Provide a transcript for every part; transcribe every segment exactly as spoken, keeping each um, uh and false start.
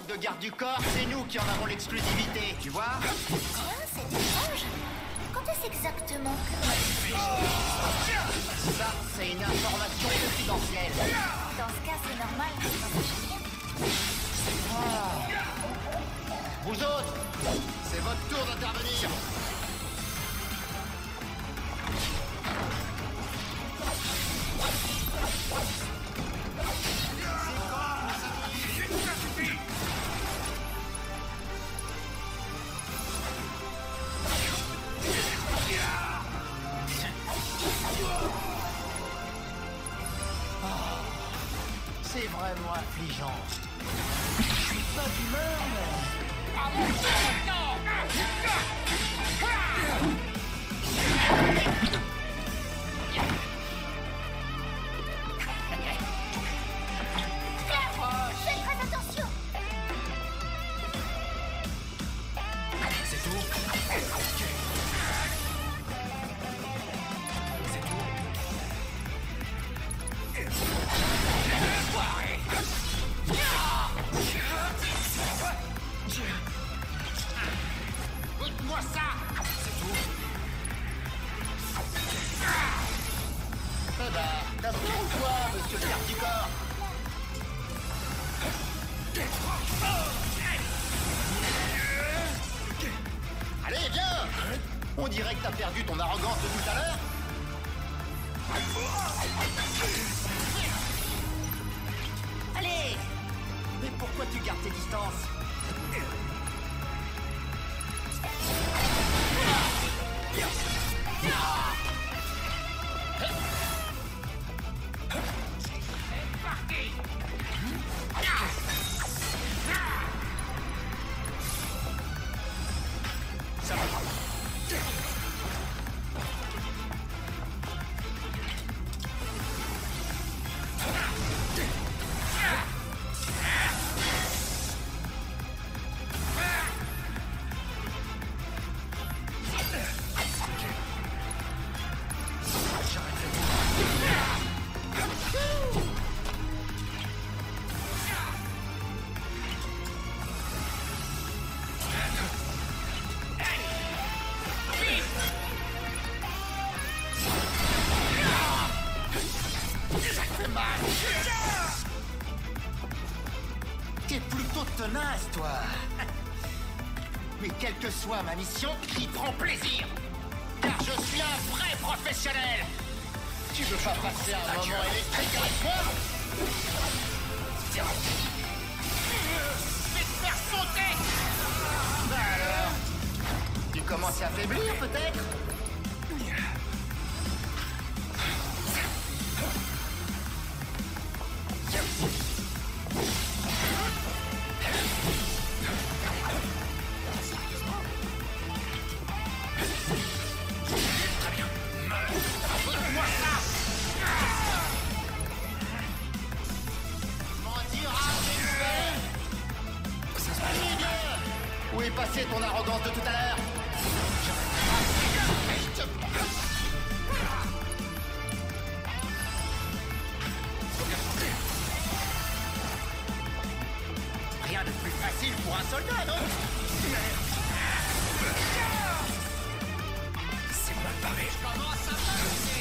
rôle de garde du corps, c'est nous qui en avons l'exclusivité, tu vois? Tiens, c'est étrange. Quand est-ce exactement que... Ça, c'est une information confidentielle. Dans ce cas, c'est normal que je n'en sache rien. Ah. Vous autres, c'est votre tour d'intervenir. C'est vraiment affligeant. Je suis pas d'humeur, mais... À mon tour maintenant. Fais très attention. C'est tout. C'est tout. Goûte-moi ça. C'est tout. Eh ben, t'as peur ou quoi, monsieur le garde du corps? Allez, viens! On dirait que t'as perdu ton arrogance de tout à l'heure. Allez! Mais pourquoi tu gardes tes distances? Ça va. T'es plutôt tenace, toi. Mais quelle que soit ma mission, j'y prends plaisir. Car je suis un vrai professionnel. Tu veux pas passer un moment électrique avec moi? Je vais te faire sauter. Bah alors, tu commences à faiblir, peut-être? Goûte-moi ça. M'en diras des nouvelles. Allez, viens. Où est passée ton arrogance de tout à l'heure? Rien de plus facile pour un soldat, non? C'est mal barré. Comment ça va?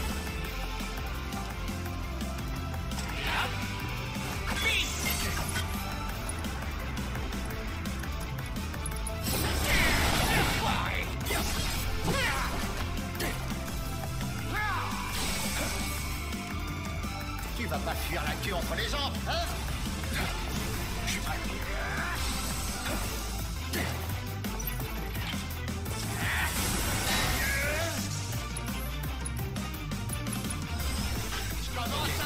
Tu vas pas fuir la queue entre les jambes, hein? Je suis prêt. Je commence à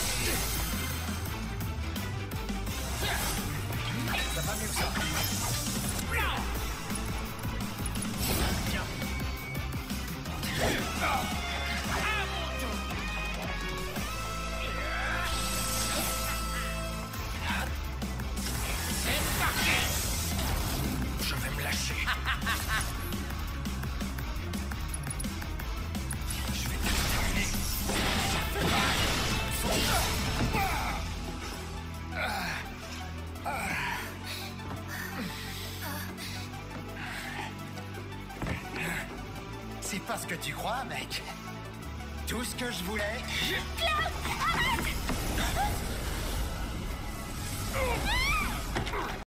Ça va mieux que ça. C'est parti. Je C'est pas ce que tu crois, mec. Tout ce que je voulais... Cloud!